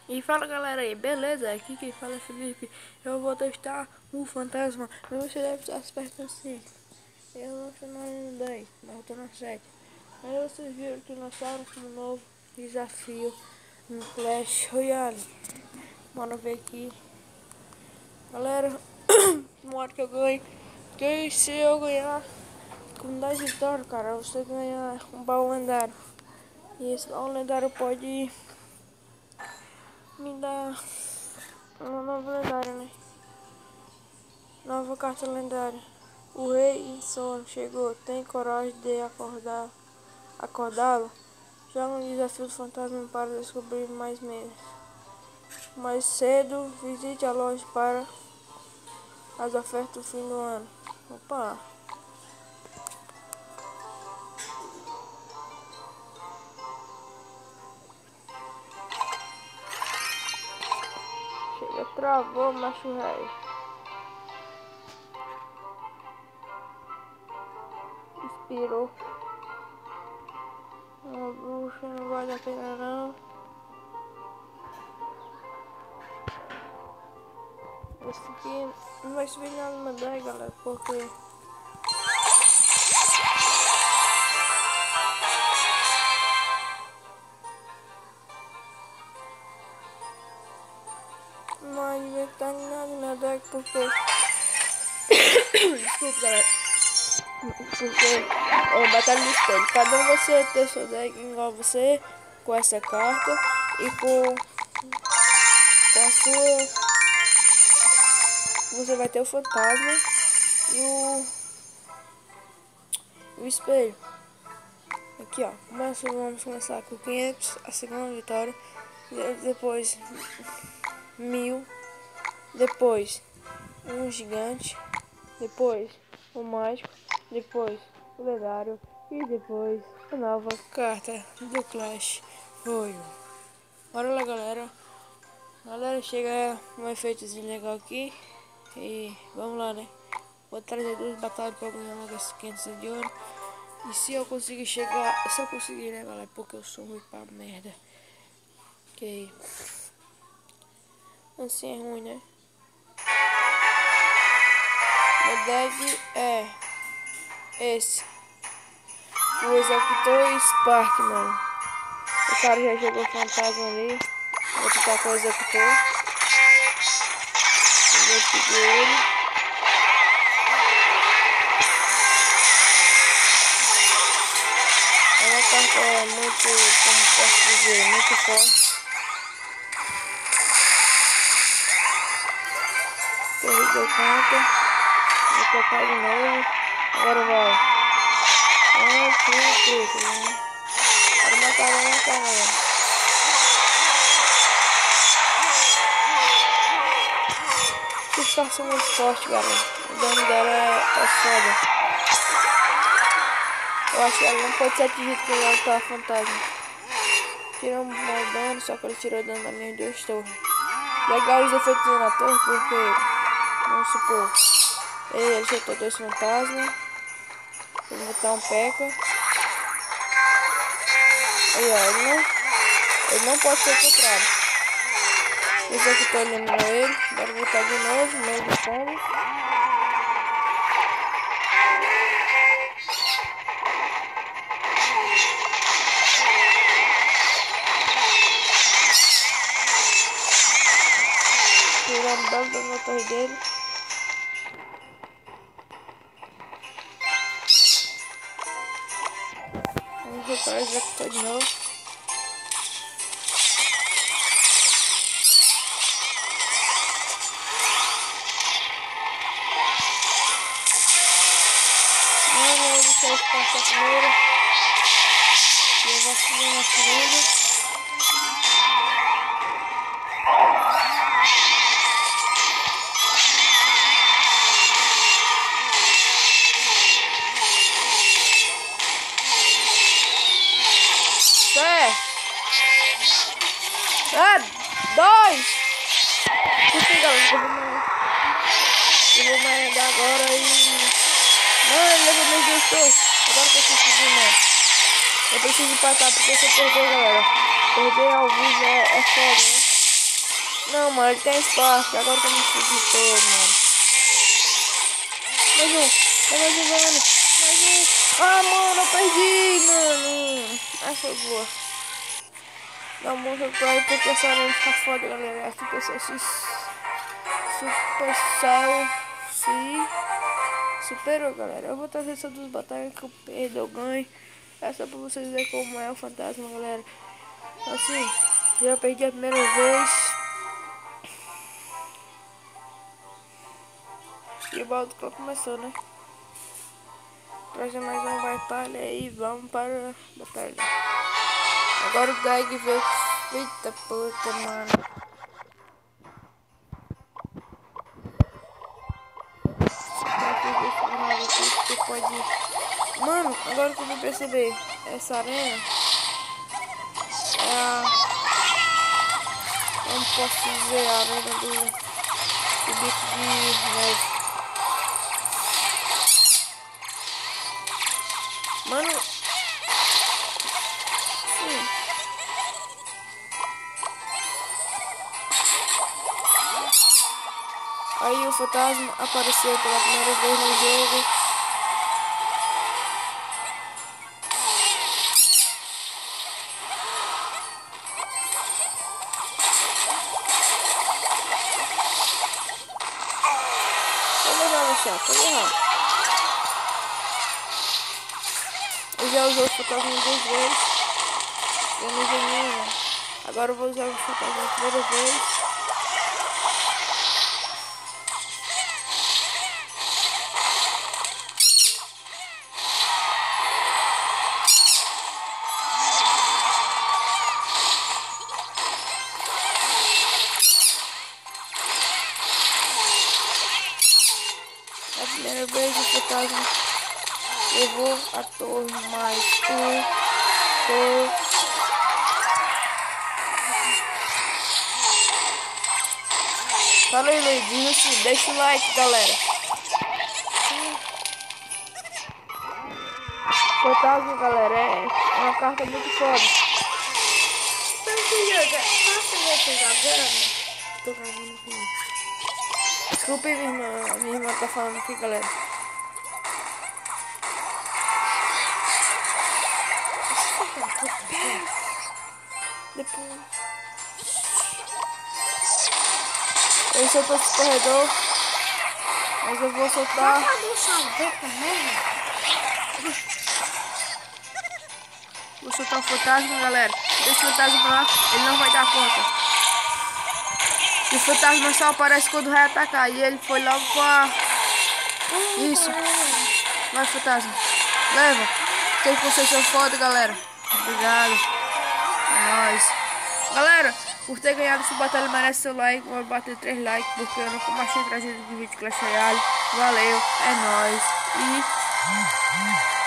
E fala galera aí, beleza? Aqui quem fala é Felipe. Eu vou testar o fantasma. Você deve estar esperto assim. Eu não estou no 10, mas eu tô na 7. Aí vocês viram que lançaram um novo desafio no Clash Royale. Bora ver aqui. Galera, no hora que eu ganho. Que se eu ganhar com 10 vitórias, cara, você ganha um baú lendário. E esse baú lendário pode me dar uma nova lendária, né? Nova carta lendária. O rei insano chegou. Tem coragem de acordá-lo? Joga um desafio do fantasma para descobrir mais meses. Mais cedo, visite a loja para as ofertas do fim do ano. Opa! Chega, travou, macho rei. Inspirou. Uma bruxa, não vale a pena não. Esse aqui não vai subir nada no medalha, galera, porque não vai inventar nada no deck, porque desculpa, galera. Porque batalha de espelho. Cada um vai ter seu deck igual você, com essa carta e com a sua. Você vai ter o fantasma e o espelho. Aqui ó, vamos começar com 500, a segunda vitória, depois 1000, depois um gigante, depois o mágico, depois o lendário e depois a nova carta do Clash Royale. Bora lá galera, chega um efeitozinho legal aqui e vamos lá, né? Vou trazer 2 batalhas para ganhar logo esses 500 de ouro. E se eu conseguir chegar, se eu conseguir, né galera, porque eu sou ruim pra merda. Que assim é ruim, né? Meu deck é esse. O Executor e Spark, mano. O cara já jogou fantasma ali. Vou tentar com o Executor. Vou seguir ele. É uma carta muito, como posso dizer, muito forte. Perdeu conta. Vou tocar de novo. Agora vai. Sim, né? Quero matar ela, galera. Esse carro é muito forte, galera. O dano dela é foda. Eu acho que ela não pode ser atingida quando ela tá fantasma. Tirou um bom dano, só que ele tirou dano das minhas 2 torres. Legal os efeitos na torre, porque, vamos supor, ele soltou 2 fantasmas. Vou botar um P.E.K.K.A. Aí ó, ele não pode ser comprado. O Executor eliminou ele. Bora botar de novo, meio de combo. Tirando belo dano na torre dele. Vamos botar o Executor de novo. Vou deixar esse passar primeiro. E eu vou subir na segunda. É 2! Puxa, galera, eu vou mandar agora e... Mano, levou meus 2 torres. Agora que eu preciso subir, mano. Eu preciso empatar, porque se eu perder, galera, perder ao vivo é foda, né? Não, mano, ele tem espaço. Agora que eu me fudi todo, mano. Mais um. Vai mais um, mano. Mais um. Ah, mano, eu perdi, mano. Ah, foi boa. Dá um bom jogo pra ele porque essa arena fica foda, galera. É Supercell se superou, galera. Eu vou trazer todas as batalhas que eu perdo, eu ganho. É só pra vocês verem como é o fantasma, galera. Assim, já perdi a primeira vez. E o balde que começou, né? Trazer mais uma batalha e vamos para a batalha. Agora o Gaig veio. Eita puta, mano. Você pode. Mano, agora que eu vou perceber, essa arena é a. Como posso dizer? A arena do bico de neve. Mano. Sim. Aí o fantasma apareceu pela primeira vez no jogo. Vou levar no chão, vou levar. Eu já usei o fantasma 2 vezes. Eu não usei nenhuma. Agora eu vou usar o fantasma a primeira vez. A primeira vez o fantasma levou a torre, mais Fala aí, Luiz, diz assim, deixa o like, galera. Fantasma, galera, é uma carta muito foda. Tô gravando aqui. Desculpa aí, minha irmã tá falando aqui, galera. Depois. Eu soltou esse corredor. Mas eu vou soltar. Vou soltar o fantasma, galera. Deixa o fantasma pra lá, ele não vai dar conta. E o fantasma só aparece quando vai atacar. E ele foi logo pra. Isso. Vai, fantasma. Leva. Sei que vocês são foda, galera. Obrigado. É nóis. Galera, por ter ganhado essa batalha, merece seu like. Vou bater 3 likes, porque eu nunca mais tinha trazido de vídeo Clash Royale. Valeu, é nóis. E